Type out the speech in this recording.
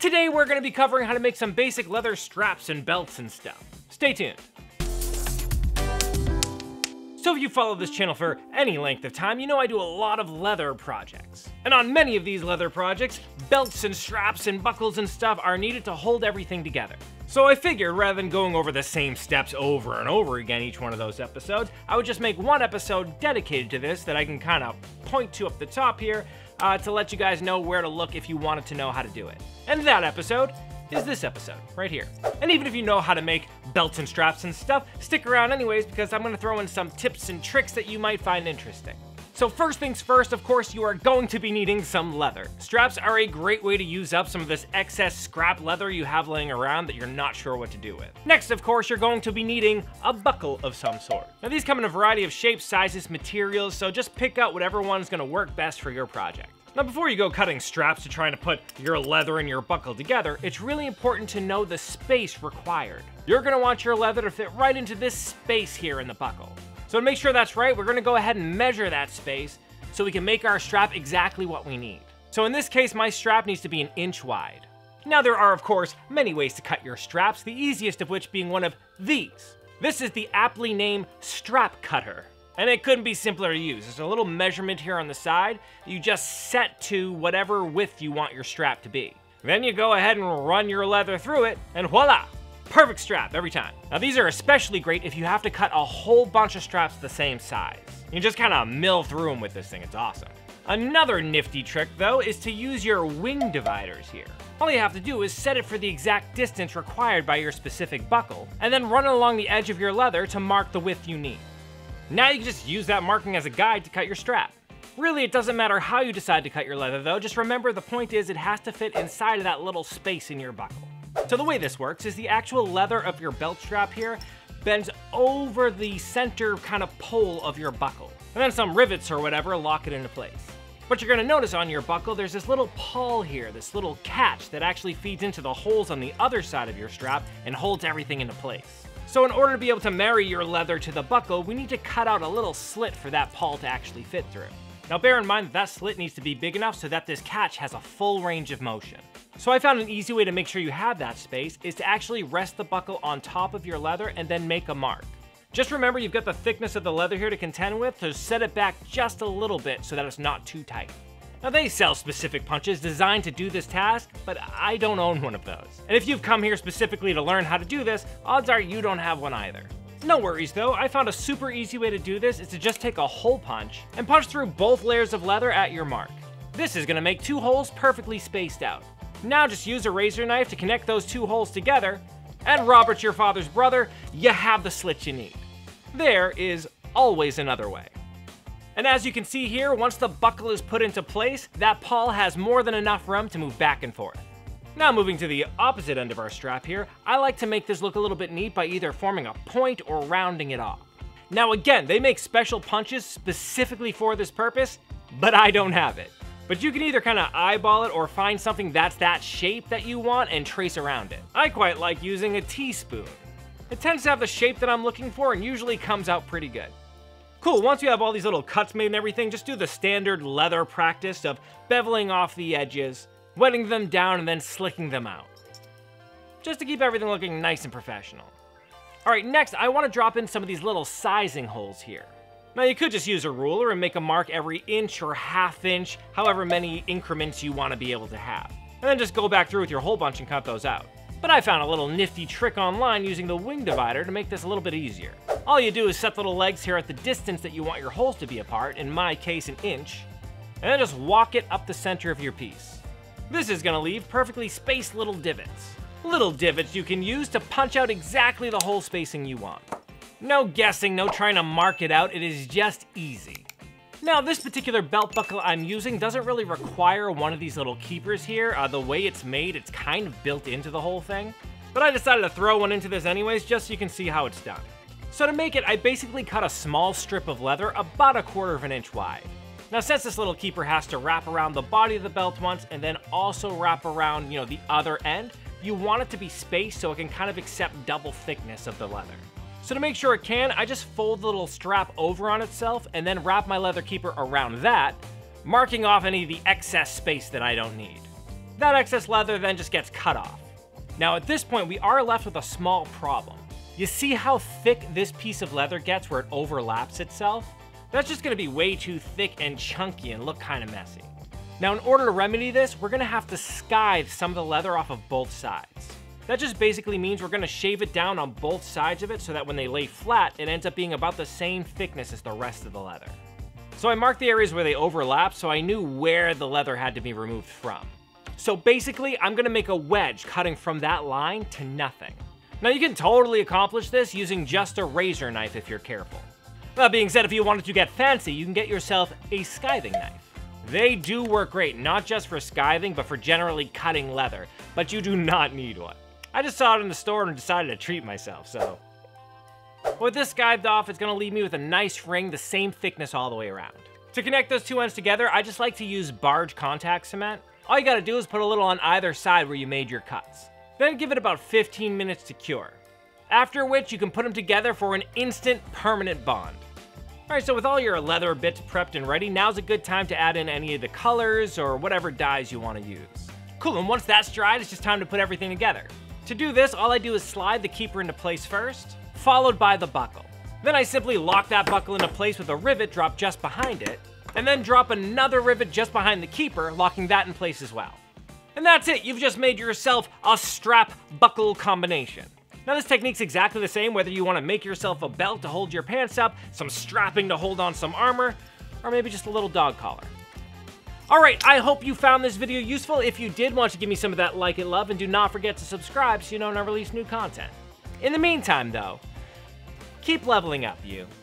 Today we're going to be covering how to make some basic leather straps and belts and stuff. Stay tuned. So if you follow this channel for any length of time, you know I do a lot of leather projects. And on many of these leather projects, belts and straps and buckles and stuff are needed to hold everything together. So I figured rather than going over the same steps over and over again each one of those episodes, I would just make one episode dedicated to this that I can kind of point to up the top here to let you guys know where to look if you wanted to know how to do it. And that episode is this episode right here. And even if you know how to make belts and straps and stuff, stick around anyways because I'm going to throw in some tips and tricks that you might find interesting. So first things first, of course, you are going to be needing some leather. Straps are a great way to use up some of this excess scrap leather you have laying around that you're not sure what to do with. Next, of course, you're going to be needing a buckle of some sort. Now these come in a variety of shapes, sizes, materials, so just pick out whatever one's going to work best for your project. Now before you go cutting straps to trying to put your leather and your buckle together, it's really important to know the space required. You're going to want your leather to fit right into this space here in the buckle. So to make sure that's right, we're going to go ahead and measure that space so we can make our strap exactly what we need. So in this case, my strap needs to be 1 inch wide. Now there are of course many ways to cut your straps, the easiest of which being one of these. This is the aptly named strap cutter. And it couldn't be simpler to use. There's a little measurement here on the side that you just set to whatever width you want your strap to be. Then you go ahead and run your leather through it, and voila! Perfect strap every time. Now these are especially great if you have to cut a whole bunch of straps the same size. You just kind of mill through them with this thing, it's awesome. Another nifty trick though is to use your wing dividers here. All you have to do is set it for the exact distance required by your specific buckle, and then run it along the edge of your leather to mark the width you need. Now you can just use that marking as a guide to cut your strap. Really, it doesn't matter how you decide to cut your leather though, just remember the point is it has to fit inside of that little space in your buckle. So the way this works is the actual leather of your belt strap here bends over the center kind of pole of your buckle. And then some rivets or whatever lock it into place. But you're gonna notice on your buckle there's this little pawl here, this little catch that actually feeds into the holes on the other side of your strap and holds everything into place. So in order to be able to marry your leather to the buckle, we need to cut out a little slit for that pawl to actually fit through. Now bear in mind that slit needs to be big enough so that this catch has a full range of motion. So I found an easy way to make sure you have that space is to actually rest the buckle on top of your leather and then make a mark. Just remember you've got the thickness of the leather here to contend with, so set it back just a little bit so that it's not too tight. Now they sell specific punches designed to do this task, but I don't own one of those. And if you've come here specifically to learn how to do this, odds are you don't have one either. No worries though, I found a super easy way to do this is to just take a hole punch and punch through both layers of leather at your mark. This is gonna make 2 holes perfectly spaced out. Now just use a razor knife to connect those 2 holes together, and Robert, your father's brother, you have the slit you need. There is always another way. And as you can see here, once the buckle is put into place, that pawl has more than enough room to move back and forth. Now moving to the opposite end of our strap here, I like to make this look a little bit neat by either forming a point or rounding it off. Now again, they make special punches specifically for this purpose, but I don't have it. But you can either kind of eyeball it or find something that's that shape that you want and trace around it. I quite like using a teaspoon. It tends to have the shape that I'm looking for and usually comes out pretty good. Cool, once you have all these little cuts made and everything, just do the standard leather practice of beveling off the edges, wetting them down, and then slicking them out. Just to keep everything looking nice and professional. Alright, next I want to drop in some of these little sizing holes here. Now you could just use a ruler and make a mark every inch or half inch, however many increments you want to be able to have. And then just go back through with your hole punch and cut those out. But I found a little nifty trick online using the wing divider to make this a little bit easier. All you do is set the little legs here at the distance that you want your holes to be apart, in my case 1 inch, and then just walk it up the center of your piece. This is going to leave perfectly spaced little divots. Little divots you can use to punch out exactly the hole spacing you want. No guessing, no trying to mark it out, it is just easy. Now this particular belt buckle I'm using doesn't really require one of these little keepers here. The way it's made, it's kind of built into the whole thing. But I decided to throw one into this anyways, just so you can see how it's done. So to make it, I basically cut a small strip of leather about 1/4 inch wide. Now since this little keeper has to wrap around the body of the belt once and then also wrap around, the other end, you want it to be spaced so it can kind of accept double thickness of the leather. So to make sure it can, I just fold the little strap over on itself and then wrap my leather keeper around that, marking off any of the excess space that I don't need. That excess leather then just gets cut off. Now at this point, we are left with a small problem. You see how thick this piece of leather gets where it overlaps itself? That's just gonna be way too thick and chunky and look kinda messy. Now in order to remedy this, we're gonna have to scythe some of the leather off of both sides. That just basically means we're gonna shave it down on both sides of it so that when they lay flat, it ends up being about the same thickness as the rest of the leather. So I marked the areas where they overlap so I knew where the leather had to be removed from. So basically, I'm gonna make a wedge cutting from that line to nothing. Now you can totally accomplish this using just a razor knife if you're careful. That being said, if you wanted to get fancy, you can get yourself a scything knife. They do work great, not just for scything, but for generally cutting leather, but you do not need one. I just saw it in the store and decided to treat myself, so. With this scythed off, it's gonna leave me with a nice ring the same thickness all the way around. To connect those two ends together, I just like to use barge contact cement. All you gotta do is put a little on either side where you made your cuts. Then give it about 15 minutes to cure. After which you can put them together for an instant permanent bond. Alright, so with all your leather bits prepped and ready, now's a good time to add in any of the colors or whatever dyes you want to use. Cool, and once that's dried, it's just time to put everything together. To do this, all I do is slide the keeper into place first, followed by the buckle. Then I simply lock that buckle into place with a rivet dropped just behind it, and then drop another rivet just behind the keeper, locking that in place as well. And that's it, you've just made yourself a strap-buckle combination. Now this technique's exactly the same whether you want to make yourself a belt to hold your pants up, some strapping to hold on some armor, or maybe just a little dog collar. Alright, I hope you found this video useful. If you did, why don't you give me some of that like and love, and do not forget to subscribe so you know when I release new content. In the meantime though, keep leveling up, you.